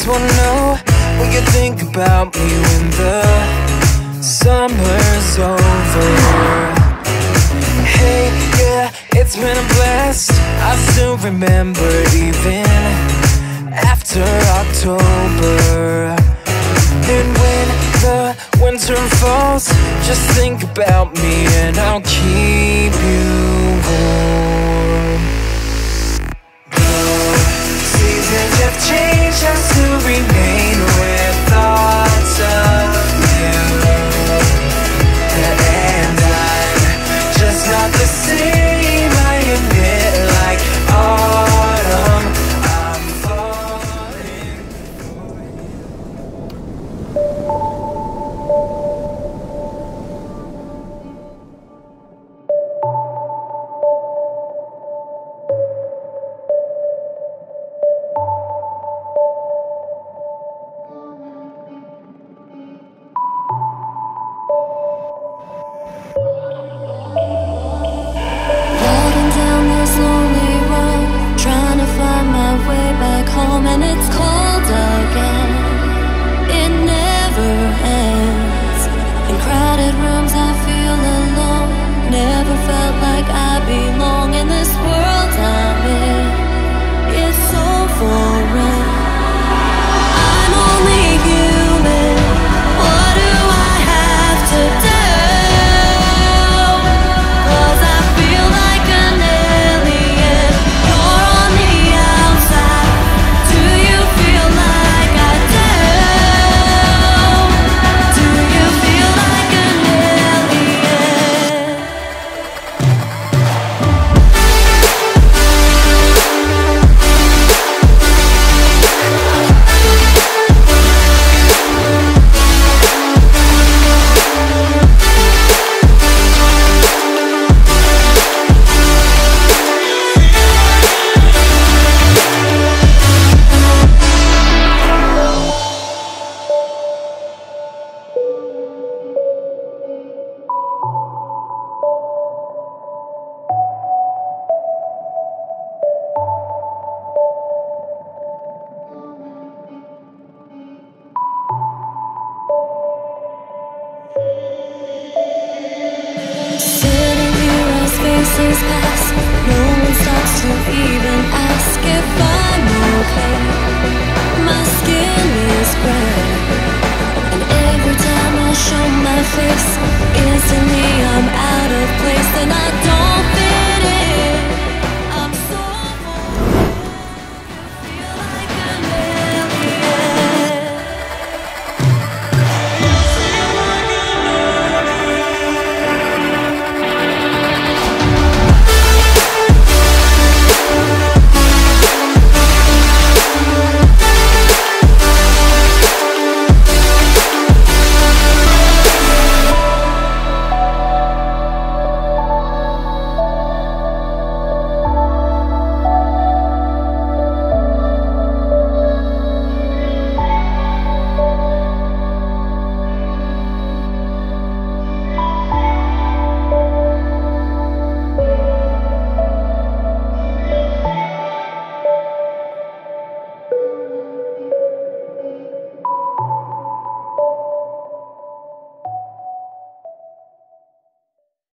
just wanna know what you think about me when the summer's over. Hey, yeah, it's been a blast. I still remember even after October. And when the winter falls, just think about me and I'll keep you warm. The seasons have changed, I still remain with thoughts of you. And I'm just not the same, I admit, like autumn. I'm falling for you. Walking down this lonely road, trying to find my way back home, and it's cold again. It never ends. In crowded rooms I feel alone. Never felt like I belong in this world I'm in. It's so foreign. I'm only human. What do I have to do? 'Cause I feel like an alien. You're on the outside. Do you feel like I do? Do you feel like an alien? Sitting here as faces pass, no one stops to even